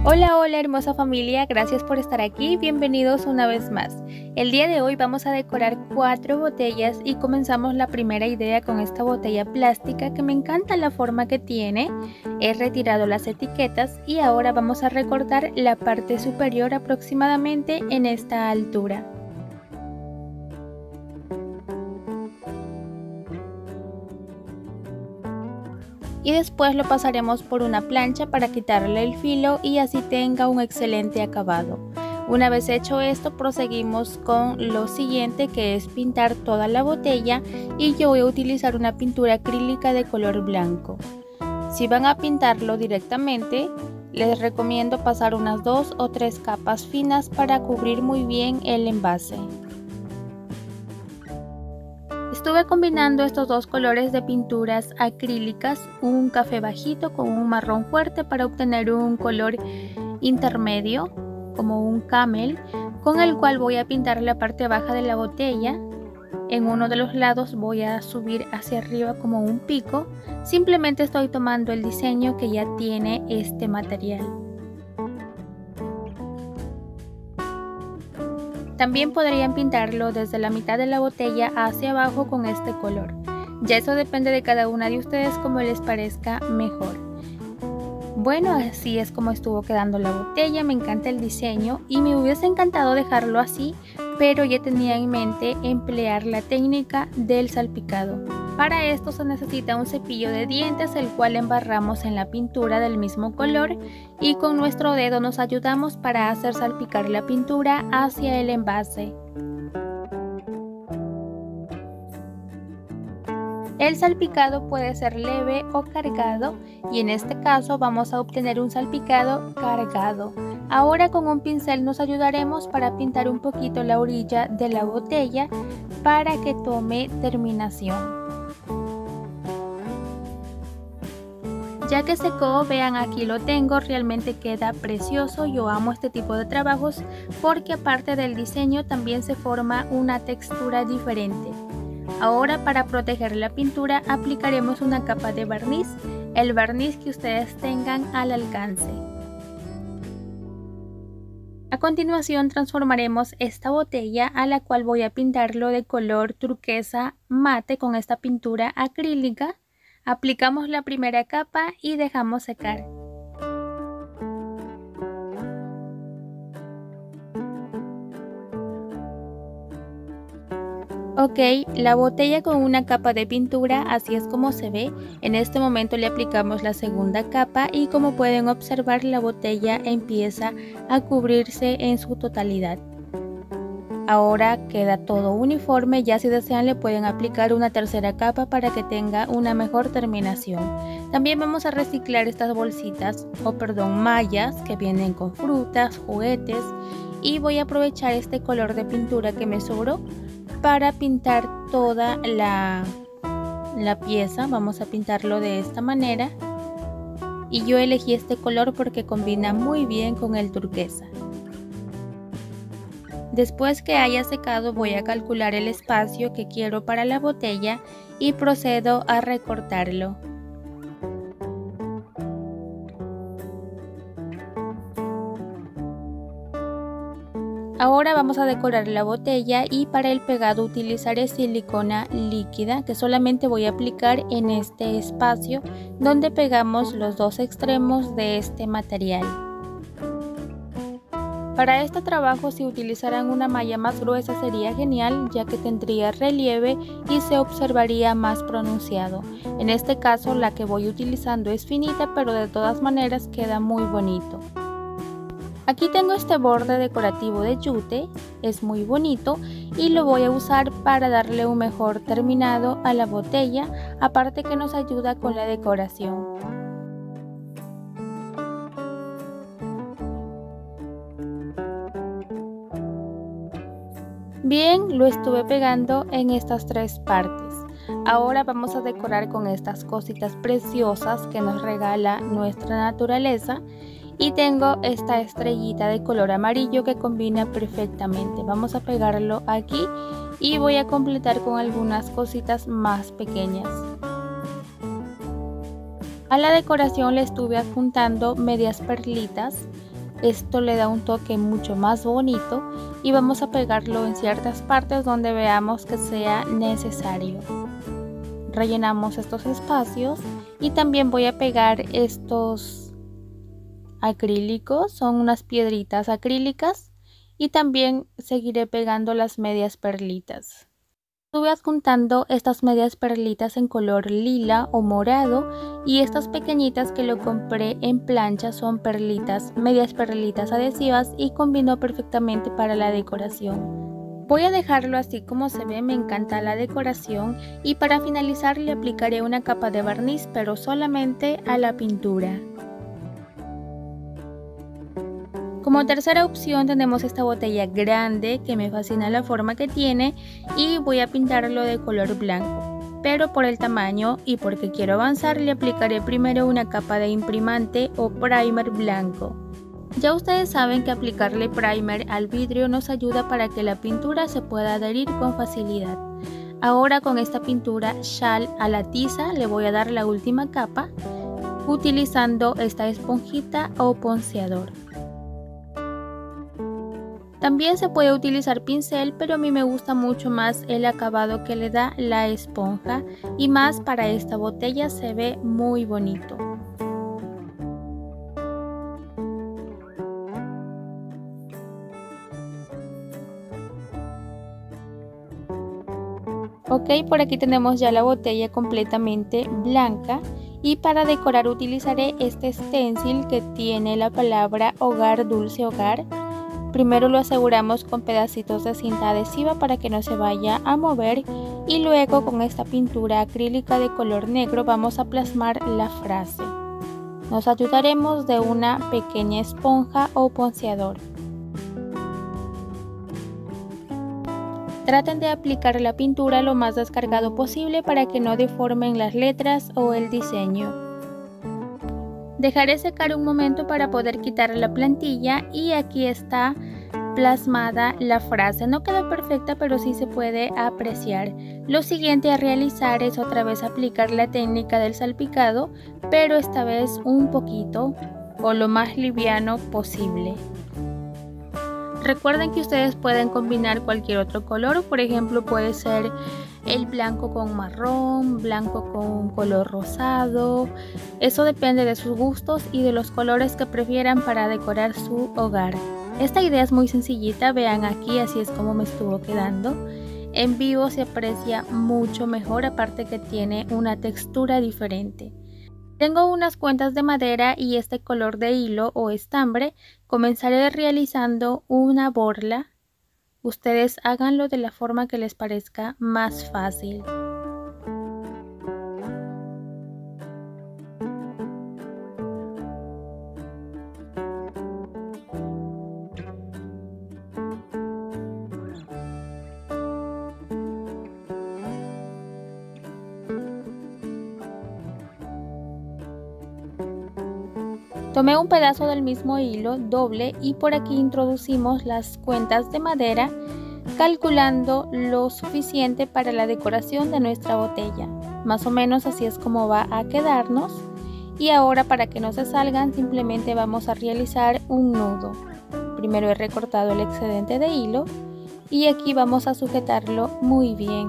Hola, hola hermosa familia, gracias por estar aquí, bienvenidos una vez más. El día de hoy vamos a decorar 4 botellas y comenzamos la primera idea con esta botella plástica que me encanta la forma que tiene. He retirado las etiquetas y ahora vamos a recortar la parte superior aproximadamente en esta altura. Y después lo pasaremos por una plancha para quitarle el filo y así tenga un excelente acabado. Una vez hecho esto, proseguimos con lo siguiente, que es pintar toda la botella, y yo voy a utilizar una pintura acrílica de color blanco. Si van a pintarlo directamente, les recomiendo pasar unas 2 o 3 capas finas para cubrir muy bien el envase. Estuve combinando estos dos colores de pinturas acrílicas, un café bajito con un marrón fuerte, para obtener un color intermedio como un camel, con el cual voy a pintar la parte baja de la botella. En uno de los lados voy a subir hacia arriba como un pico. Simplemente estoy tomando el diseño que ya tiene este material. También podrían pintarlo desde la mitad de la botella hacia abajo con este color. Ya eso depende de cada una de ustedes, como les parezca mejor. Bueno, así es como estuvo quedando la botella. Me encanta el diseño y me hubiese encantado dejarlo así, pero ya tenía en mente emplear la técnica del salpicado. Para esto se necesita un cepillo de dientes, el cual embarramos en la pintura del mismo color y con nuestro dedo nos ayudamos para hacer salpicar la pintura hacia el envase. El salpicado puede ser leve o cargado, y en este caso vamos a obtener un salpicado cargado. Ahora con un pincel nos ayudaremos para pintar un poquito la orilla de la botella para que tome terminación. Ya que secó, vean, aquí lo tengo, realmente queda precioso. Yo amo este tipo de trabajos porque aparte del diseño también se forma una textura diferente. Ahora, para proteger la pintura, aplicaremos una capa de barniz, el barniz que ustedes tengan al alcance. A continuación transformaremos esta botella, a la cual voy a pintarlo de color turquesa mate con esta pintura acrílica. Aplicamos la primera capa y dejamos secar. Ok, la botella con una capa de pintura, así es como se ve. En este momento le aplicamos la segunda capa y como pueden observar, la botella empieza a cubrirse en su totalidad. Ahora queda todo uniforme. Ya si desean le pueden aplicar una tercera capa para que tenga una mejor terminación. También vamos a reciclar estas bolsitas, mallas que vienen con frutas, juguetes, y voy a aprovechar este color de pintura que me sobró para pintar toda la pieza. Vamos a pintarlo de esta manera y yo elegí este color porque combina muy bien con el turquesa. Después que haya secado, voy a calcular el espacio que quiero para la botella y procedo a recortarlo. Ahora vamos a decorar la botella y para el pegado utilizaré silicona líquida, que solamente voy a aplicar en este espacio donde pegamos los dos extremos de este material. Para este trabajo, si utilizaran una malla más gruesa sería genial, ya que tendría relieve y se observaría más pronunciado. En este caso la que voy utilizando es finita, pero de todas maneras queda muy bonito. Aquí tengo este borde decorativo de yute, es muy bonito y lo voy a usar para darle un mejor terminado a la botella, aparte que nos ayuda con la decoración. Bien, lo estuve pegando en estas 3 partes. Ahora vamos a decorar con estas cositas preciosas que nos regala nuestra naturaleza. Y tengo esta estrellita de color amarillo que combina perfectamente. Vamos a pegarlo aquí y voy a completar con algunas cositas más pequeñas. A la decoración le estuve adjuntando medias perlitas Esto le da un toque mucho más bonito y vamos a pegarlo en ciertas partes donde veamos que sea necesario. Rellenamos estos espacios y también voy a pegar estos acrílicos, son unas piedritas acrílicas, y también seguiré pegando las medias perlitas. Estuve adjuntando estas medias perlitas en color lila o morado, y estas pequeñitas que lo compré en plancha son perlitas, medias perlitas adhesivas, y combinó perfectamente para la decoración. Voy a dejarlo así como se ve, me encanta la decoración, y para finalizar le aplicaré una capa de barniz, pero solamente a la pintura. Como tercera opción tenemos esta botella grande que me fascina la forma que tiene y voy a pintarlo de color blanco. Pero por el tamaño y porque quiero avanzar le aplicaré primero una capa de imprimante o primer blanco. Ya ustedes saben que aplicarle primer al vidrio nos ayuda para que la pintura se pueda adherir con facilidad. Ahora con esta pintura Shal a la tiza le voy a dar la última capa utilizando esta esponjita o ponceador. También se puede utilizar pincel, pero a mí me gusta mucho más el acabado que le da la esponja y más para esta botella se ve muy bonito. Ok, por aquí tenemos ya la botella completamente blanca y para decorar utilizaré este stencil que tiene la palabra Hogar Dulce Hogar. Primero lo aseguramos con pedacitos de cinta adhesiva para que no se vaya a mover y luego con esta pintura acrílica de color negro vamos a plasmar la frase. Nos ayudaremos de una pequeña esponja o ponceador. Traten de aplicar la pintura lo más descargado posible para que no deformen las letras o el diseño. Dejaré secar un momento para poder quitar la plantilla y aquí está plasmada la frase. No queda perfecta, pero sí se puede apreciar. Lo siguiente a realizar es otra vez aplicar la técnica del salpicado, pero esta vez un poquito o lo más liviano posible. Recuerden que ustedes pueden combinar cualquier otro color, por ejemplo puede ser el blanco con marrón, blanco con color rosado. Eso depende de sus gustos y de los colores que prefieran para decorar su hogar. Esta idea es muy sencillita, vean aquí, así es como me estuvo quedando. En vivo se aprecia mucho mejor, aparte que tiene una textura diferente. Tengo unas cuentas de madera y este color de hilo o estambre. Comenzaré realizando una borla. Ustedes háganlo de la forma que les parezca más fácil. Tomé un pedazo del mismo hilo doble y por aquí introducimos las cuentas de madera, calculando lo suficiente para la decoración de nuestra botella. Más o menos así es como va a quedarnos. Y ahora, para que no se salgan, simplemente vamos a realizar un nudo. Primero he recortado el excedente de hilo y aquí vamos a sujetarlo muy bien.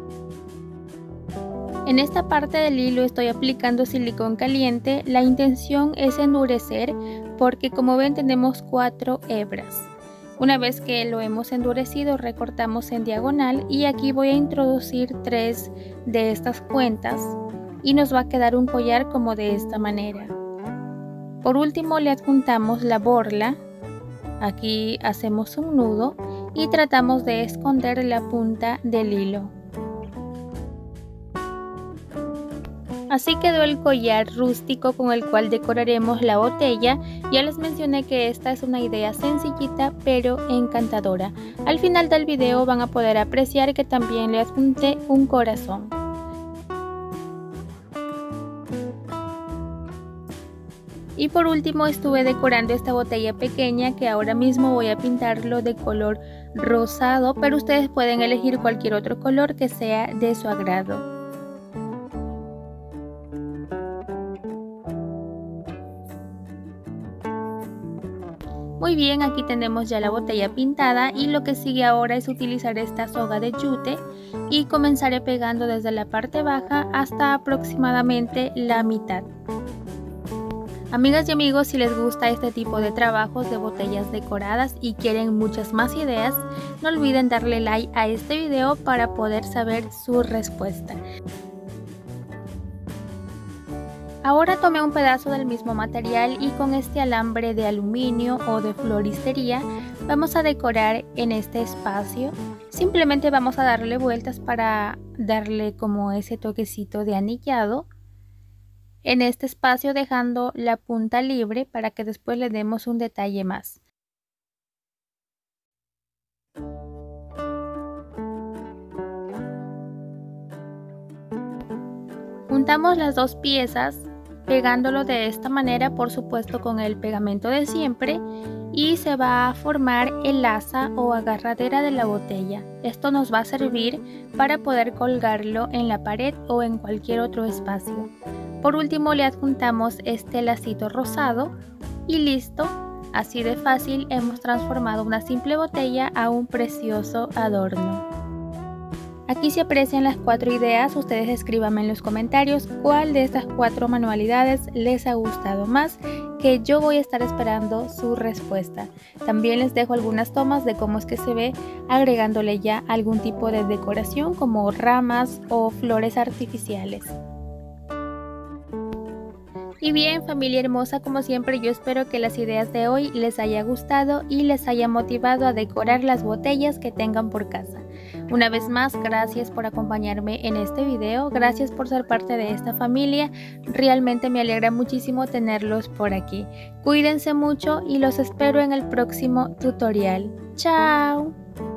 En esta parte del hilo estoy aplicando silicón caliente. La intención es endurecer porque, como ven, tenemos 4 hebras. Una vez que lo hemos endurecido, recortamos en diagonal y aquí voy a introducir 3 de estas cuentas y nos va a quedar un collar como de esta manera. Por último le adjuntamos la borla. Aquí hacemos un nudo y tratamos de esconder la punta del hilo. Así quedó el collar rústico con el cual decoraremos la botella. Ya les mencioné que esta es una idea sencillita pero encantadora. Al final del video van a poder apreciar que también le adjunté un corazón. Y por último estuve decorando esta botella pequeña que ahora mismo voy a pintarlo de color rosado, pero ustedes pueden elegir cualquier otro color que sea de su agrado. Muy bien, aquí tenemos ya la botella pintada y lo que sigue ahora es utilizar esta soga de yute y comenzaré pegando desde la parte baja hasta aproximadamente la mitad. Amigas y amigos, si les gusta este tipo de trabajos de botellas decoradas y quieren muchas más ideas, no olviden darle like a este video para poder saber su respuesta. Ahora tomé un pedazo del mismo material y con este alambre de aluminio o de floristería vamos a decorar en este espacio. Simplemente vamos a darle vueltas para darle como ese toquecito de anillado en este espacio, dejando la punta libre para que después le demos un detalle más. Juntamos las dos piezas pegándolo de esta manera, por supuesto con el pegamento de siempre, y se va a formar el asa o agarradera de la botella. Esto nos va a servir para poder colgarlo en la pared o en cualquier otro espacio. Por último le adjuntamos este lacito rosado y listo. Así de fácil hemos transformado una simple botella a un precioso adorno. Aquí se aprecian las 4 ideas, ustedes escríbanme en los comentarios cuál de estas 4 manualidades les ha gustado más, que yo voy a estar esperando su respuesta. También les dejo algunas tomas de cómo es que se ve agregándole ya algún tipo de decoración como ramas o flores artificiales. Y bien, familia hermosa, como siempre yo espero que las ideas de hoy les haya gustado y les haya motivado a decorar las botellas que tengan por casa. Una vez más, gracias por acompañarme en este video, gracias por ser parte de esta familia, realmente me alegra muchísimo tenerlos por aquí. Cuídense mucho y los espero en el próximo tutorial. ¡Chao!